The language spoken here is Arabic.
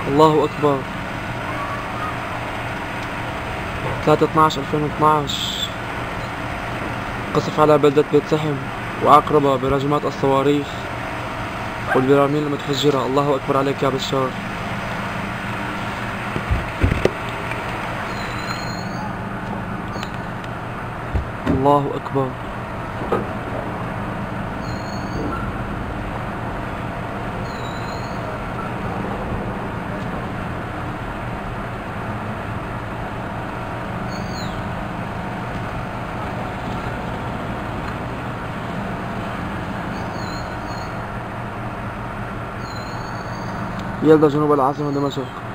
الله أكبر. 3/12/2012 قصف على بلدة بيت لحم وعقربة برجمات الصواريخ والبراميل المتفجرة. الله أكبر عليك يا بشار. الله أكبر. يلدى جنوب العاصمة دمشق.